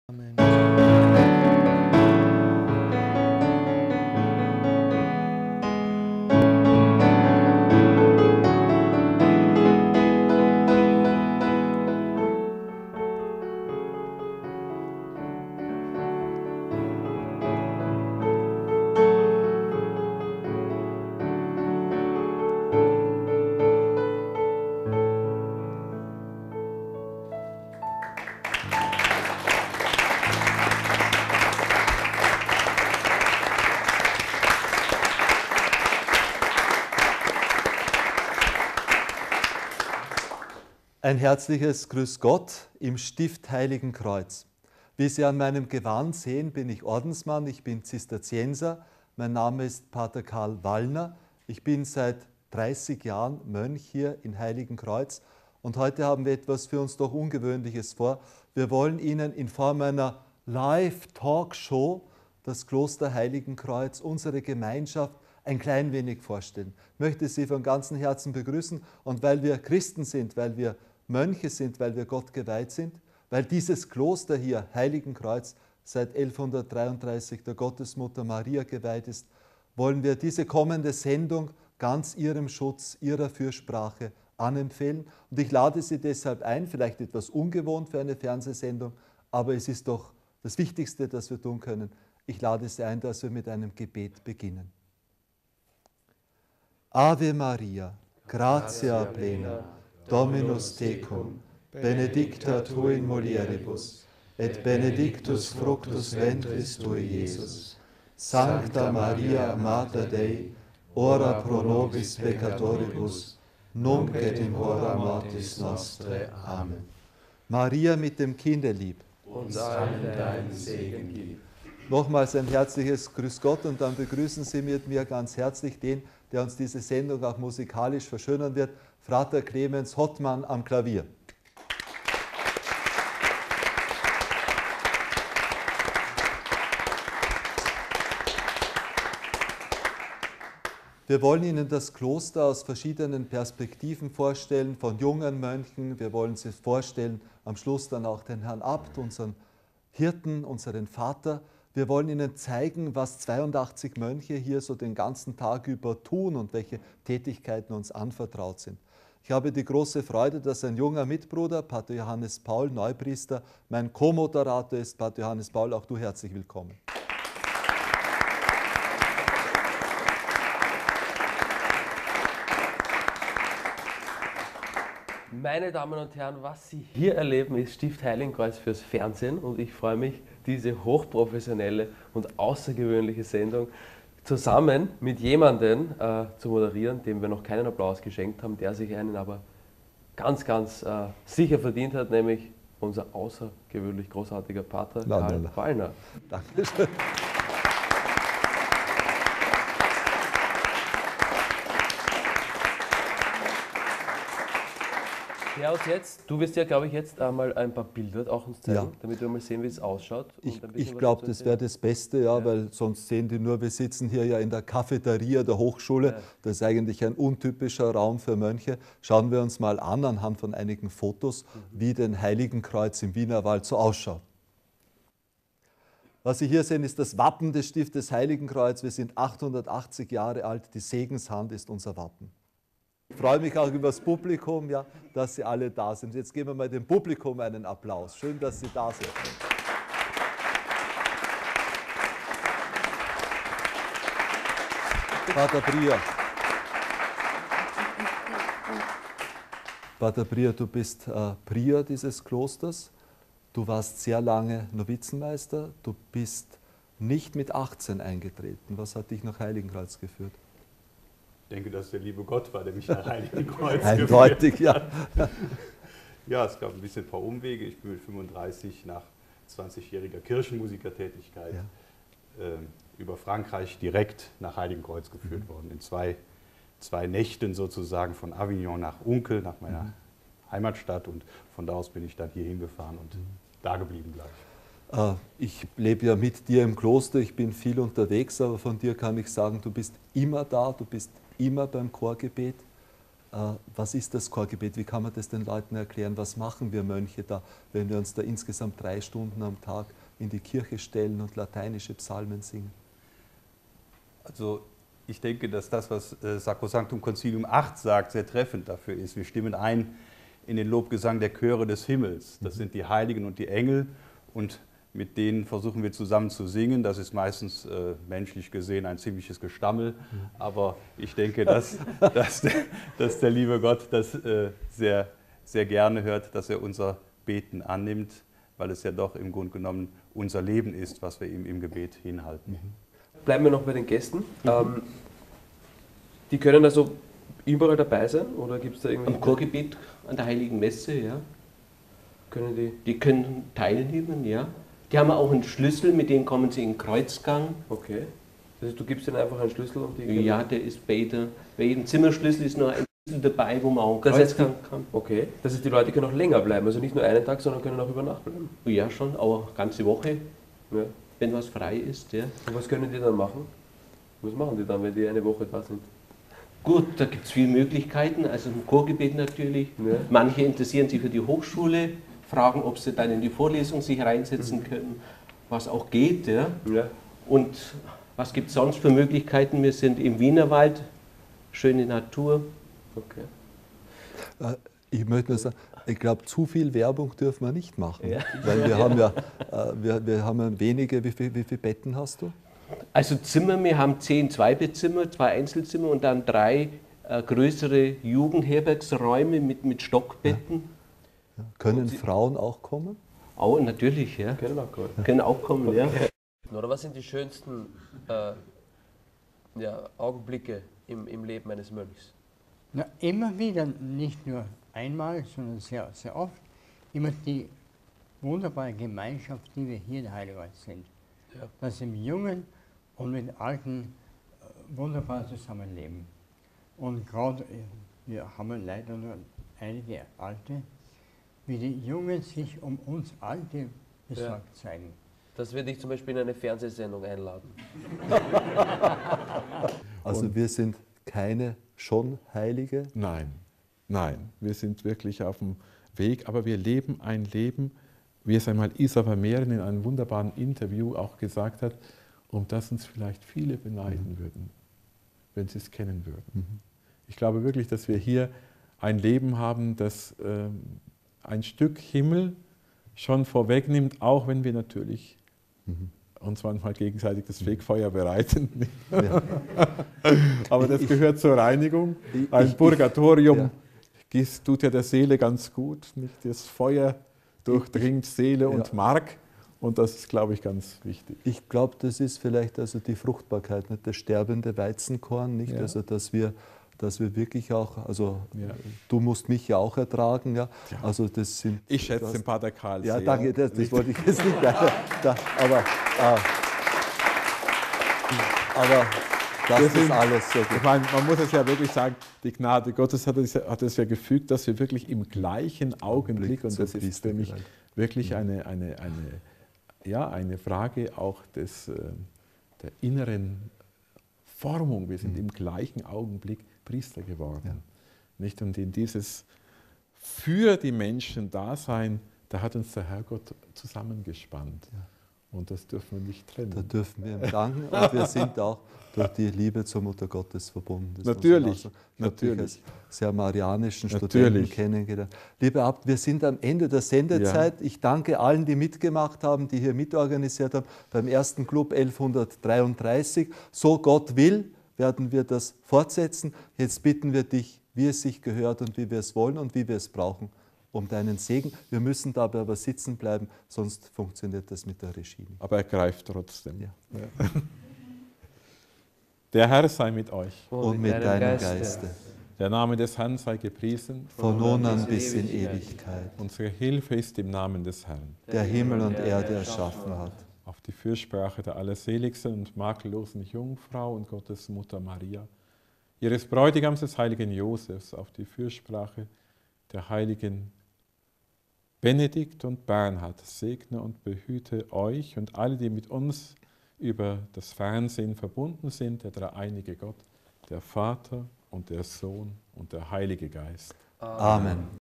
Ein herzliches Grüß Gott im Stift Heiligenkreuz. Wie Sie an meinem Gewand sehen, bin ich Ordensmann, ich bin Zisterzienser. Mein Name ist Pater Karl Wallner. Ich bin seit 30 Jahren Mönch hier in Heiligenkreuz und heute haben wir etwas für uns doch Ungewöhnliches vor. Wir wollen Ihnen in Form einer Live-Talkshow das Kloster Heiligenkreuz, unsere Gemeinschaft, ein klein wenig vorstellen. Ich möchte Sie von ganzem Herzen begrüßen und weil wir Christen sind, weil wir Mönche sind, weil wir Gott geweiht sind, weil dieses Kloster hier, Heiligenkreuz, seit 1133 der Gottesmutter Maria geweiht ist, wollen wir diese kommende Sendung ganz Ihrem Schutz, Ihrer Fürsprache anempfehlen. Und ich lade Sie deshalb ein, vielleicht etwas ungewohnt für eine Fernsehsendung, aber es ist doch das Wichtigste, das wir tun können. Ich lade Sie ein, dass wir mit einem Gebet beginnen. Ave Maria, gratia plena, Dominus tecum, benedicta tu in mulieribus, et benedictus fructus ventris tui, Iesus. Sancta Maria, Mater Dei, ora pro nobis peccatoribus, nunc et in hora mortis nostrae. Amen. Maria mit dem Kinderlieb. Uns allen deinen Segen gib. Nochmals ein herzliches Grüß Gott und dann begrüßen Sie mit mir ganz herzlich den, der uns diese Sendung auch musikalisch verschönern wird, Frater Clemens Hottmann am Klavier. Wir wollen Ihnen das Kloster aus verschiedenen Perspektiven vorstellen, von jungen Mönchen. Wir wollen Sie vorstellen, am Schluss dann auch den Herrn Abt, unseren Hirten, unseren Vater. Wir wollen Ihnen zeigen, was 82 Mönche hier so den ganzen Tag über tun und welche Tätigkeiten uns anvertraut sind. Ich habe die große Freude, dass ein junger Mitbruder, Pater Johannes Paul, Neupriester, mein Co-Moderator ist. Pater Johannes Paul, auch du herzlich willkommen. Meine Damen und Herren, was Sie hier erleben, ist Stift Heiligenkreuz fürs Fernsehen und ich freue mich, diese hochprofessionelle und außergewöhnliche Sendung zusammen mit jemandem zu moderieren, dem wir noch keinen Applaus geschenkt haben, der sich einen aber ganz sicher verdient hat, nämlich unser außergewöhnlich großartiger Pater Karl Wallner. Dankeschön. Ja, und jetzt, du wirst ja, glaube ich, jetzt einmal ein paar Bilder auch uns zeigen, damit wir mal sehen, wie es ausschaut. Ich glaube, das wäre das Beste, ja, weil sonst sehen die nur, wir sitzen hier ja in der Cafeteria der Hochschule. Ja. Das ist eigentlich ein untypischer Raum für Mönche. Schauen wir uns mal an, anhand von einigen Fotos, wie den Heiligenkreuz im Wienerwald so ausschaut. Was Sie hier sehen, ist das Wappen des Stiftes Heiligenkreuz. Wir sind 880 Jahre alt, die Segenshand ist unser Wappen. Ich freue mich auch über das Publikum, ja, dass Sie alle da sind. Jetzt geben wir mal dem Publikum einen Applaus. Schön, dass Sie da sind. Pater Prier. Pater Prier, du bist Prior dieses Klosters. Du warst sehr lange Novizenmeister. Du bist nicht mit 18 eingetreten. Was hat dich nach Heiligenkreuz geführt? Ich denke, dass der liebe Gott war, der mich nach Heiligenkreuz eindeutig, ja. Ja, es gab ein paar Umwege. Ich bin mit 35 nach 20-jähriger Kirchenmusikertätigkeit über Frankreich direkt nach Heiligenkreuz geführt worden. In zwei Nächten sozusagen von Avignon nach Unkel, nach meiner Heimatstadt. Und von da aus bin ich dann hier hingefahren und da geblieben gleich. Ich lebe ja mit dir im Kloster, ich bin viel unterwegs, aber von dir kann ich sagen, du bist immer da, du bist immer beim Chorgebet. was ist das Chorgebet? Wie kann man das den Leuten erklären? Was machen wir Mönche da, wenn wir uns da insgesamt 3 Stunden am Tag in die Kirche stellen und lateinische Psalmen singen? Also ich denke, dass das, was Sacrosanctum Concilium 8 sagt, sehr treffend dafür ist. Wir stimmen ein in den Lobgesang der Chöre des Himmels. Das sind die Heiligen und die Engel und mit denen versuchen wir zusammen zu singen. Das ist meistens menschlich gesehen ein ziemliches Gestammel, aber ich denke, dass der liebe Gott das sehr, sehr gerne hört, dass er unser Beten annimmt, weil es ja doch im Grunde genommen unser Leben ist, was wir ihm im Gebet hinhalten. Bleiben wir noch bei den Gästen. Die können also überall dabei sein oder gibt es da irgendwie... Am Chorgebet an der Heiligen Messe, ja. Können die... Die können teilnehmen, ja. Die haben auch einen Schlüssel, mit dem kommen sie in den Kreuzgang. Okay. Das heißt, du gibst ihnen einfach einen Schlüssel und die... Ja, der ist bei jedem Zimmerschlüssel ist noch ein Schlüssel dabei, wo man auch einen Das heißt, Kreuzgang kann. Okay. Das heißt, die Leute können auch länger bleiben, also nicht nur einen Tag, sondern können auch über Nacht bleiben. Ja, schon, auch eine ganze Woche, Ja. wenn was frei ist, ja. Und was können die dann machen? Was machen die dann, wenn die eine Woche da sind? Gut, da gibt es viele Möglichkeiten, also im Chorgebet natürlich. Ja. Manche interessieren sich für die Hochschule, fragen, ob sie dann in die Vorlesung sich reinsetzen können, was auch geht. Ja. Ja. Und was gibt es sonst für Möglichkeiten? Wir sind im Wienerwald, schöne Natur. Okay. Ich möchte nur sagen, ich glaube, zu viel Werbung dürfen wir nicht machen. Ja. Weil wir haben ja wir haben wenige, wie viele Betten hast du? Also Zimmer, wir haben 10 Zweibettzimmer, 2 Einzelzimmer und dann 3 größere Jugendherbergsräume mit Stockbetten. Ja. Können Frauen auch kommen? Auch natürlich, ja. Können auch kommen. Können auch kommen, ja. Oder was sind die schönsten Augenblicke im Leben eines Mönchs? Na, immer wieder, nicht nur einmal, sondern sehr, sehr oft, immer die wunderbare Gemeinschaft, die wir hier in Heiligkreuz sind. Ja. Dass im Jungen und mit Alten wunderbar zusammenleben. Und gerade, wir haben leider nur einige Alte, wie die Jungen sich um uns Alte besorgt zeigen. Dass wir dich zum Beispiel in eine Fernsehsendung einladen. Also wir sind keine Schonheilige? Nein, nein, wir sind wirklich auf dem Weg, aber wir leben ein Leben, wie es einmal Isa Vermehren in einem wunderbaren Interview auch gesagt hat, um das uns vielleicht viele beneiden würden, wenn sie es kennen würden. Ich glaube wirklich, dass wir hier ein Leben haben, das ein Stück Himmel schon vorwegnimmt, auch wenn wir natürlich uns manchmal gegenseitig das Fegfeuer bereiten. Ja. Aber das gehört zur Reinigung. Ein Purgatorium tut ja der Seele ganz gut. Nicht? Das Feuer durchdringt Seele und Mark. Und das ist, glaube ich, ganz wichtig. Ich glaube, das ist vielleicht also die Fruchtbarkeit, nicht? Das sterbende Weizenkorn, nicht? Ja. Also dass wir wirklich auch, also du musst mich ja auch ertragen, ja. Also das sind. Ich schätze den Pater Karl sehr. Ja, danke, das wollte ich jetzt nicht. Aber das ist alles so gut. Ich meine, man muss es ja wirklich sagen, die Gnade Gottes hat es ja gefügt, dass wir wirklich im gleichen Augenblick, und das ist für mich wirklich eine Frage auch der inneren Formung, wir sind im gleichen Augenblick Priester geworden. Ja. Nicht? Und in dieses für die Menschen Dasein, da hat uns der Herrgott zusammengespannt. Ja. Und das dürfen wir nicht trennen. Da dürfen wir ihm danken und wir sind auch durch die Liebe zur Mutter Gottes verbunden. Das natürlich. Natürlich. Als sehr marianischen Studenten kennengelernt. Lieber Abt, wir sind am Ende der Sendezeit. Ja. Ich danke allen, die mitgemacht haben, die hier mitorganisiert haben. Beim ersten Club 1133. So Gott will, werden wir das fortsetzen. Jetzt bitten wir dich, wie es sich gehört und wie wir es wollen und wie wir es brauchen, um deinen Segen. Wir müssen dabei aber sitzen bleiben, sonst funktioniert das mit der Regie nicht. Aber er greift trotzdem. Ja. Ja. Der Herr sei mit euch. Und mit deinem Geiste. Der Name des Herrn sei gepriesen. Von nun an bis in Ewigkeit. Unsere Hilfe ist im Namen des Herrn, der Himmel und Erde erschaffen hat. Auf die Fürsprache der allerseligsten und makellosen Jungfrau und Gottes Mutter Maria, ihres Bräutigams des heiligen Josefs, auf die Fürsprache der heiligen Benedikt und Bernhard, segne und behüte euch und alle, die mit uns über das Fernsehen verbunden sind, der dreieinige Gott, der Vater und der Sohn und der Heilige Geist. Amen.